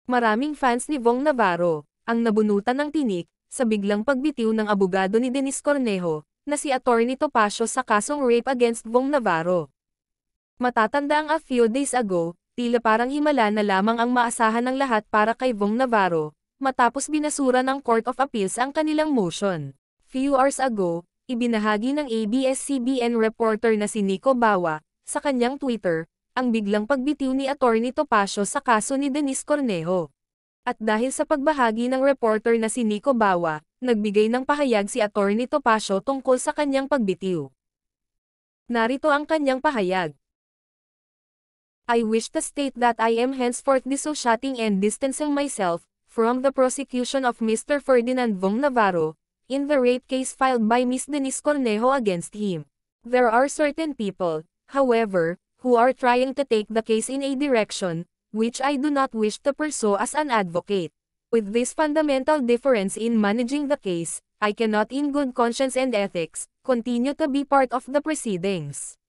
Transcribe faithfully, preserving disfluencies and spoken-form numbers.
Maraming fans ni Vong Navarro ang nabunutan ng tinik sa biglang pagbitiw ng abogado ni Denise Cornejo na si Attorney Topacio sa kasong rape against Vong Navarro. Matatanda ang a few days ago, tila parang himala na lamang ang maasahan ng lahat para kay Vong Navarro, matapos binasura ng Court of Appeals ang kanilang motion. Few hours ago, ibinahagi ng A B S C B N reporter na si Nico Bawa, sa kanyang Twitter, ang biglang pagbitiw ni Attorney Topacio sa kaso ni Denise Cornejo. At dahil sa pagbahagi ng reporter na si Nico Bawa, nagbigay ng pahayag si Attorney Topacio tungkol sa kanyang pagbitiw. Narito ang kanyang pahayag. I wish to state that I am henceforth dissociating and distancing myself from the prosecution of Mister Ferdinand Vong Navarro in the rape case filed by Miss Denise Cornejo against him. There are certain people, however, who are trying to take the case in a direction which I do not wish to pursue as an advocate. With this fundamental difference in managing the case, I cannot in good conscience and ethics continue to be part of the proceedings.